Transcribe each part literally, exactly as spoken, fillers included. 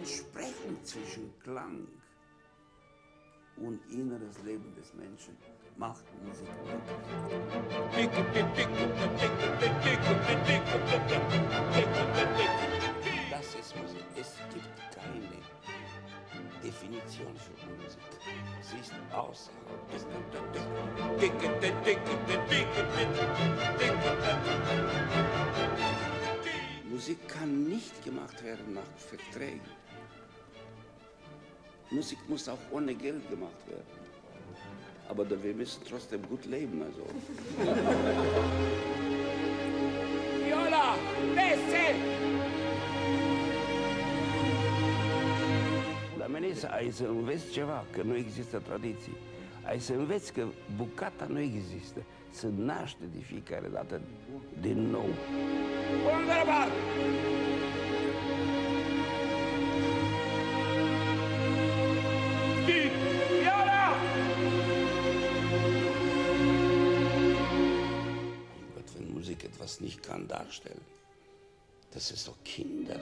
Entsprechung zwischen Klang und inneres Leben des Menschen macht Musik möglich. Das ist Musik. Es gibt keine Definition für Musik. Sie ist außerhalb des Musik kann nicht gemacht werden nach Verträgen. Musik muss auch ohne Geld gemacht werden. Aber wir müssen trotzdem gut leben, also. Viola, desce! La mene ai să înveți ceva, că nu există tradiții. Ai să înveți că bucata nu există. Se naște de fiecare dată din nou. Wunderbar! Viola! Mein Gott, wenn Musik etwas nicht kann darstellen, das ist doch Kinder.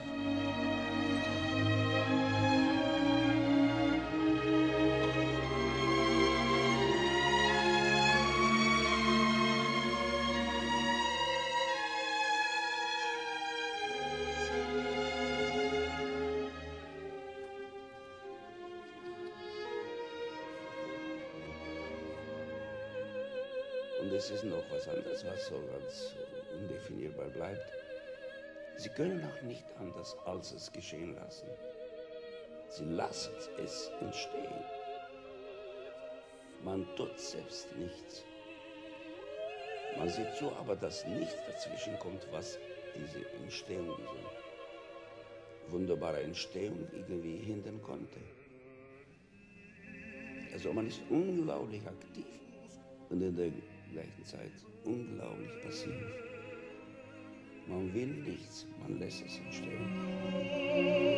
Und es ist noch was anderes, was so ganz undefinierbar bleibt. Sie können auch nicht anders, als es geschehen lassen. Sie lassen es entstehen. Man tut selbst nichts. Man sieht zu, aber dass nichts dazwischen kommt, was diese Entstehung, diese wunderbare Entstehung irgendwie hindern konnte. Also man ist unglaublich aktiv und in der gleichen Zeit unglaublich passiv. Man will nichts, man lässt es entstehen.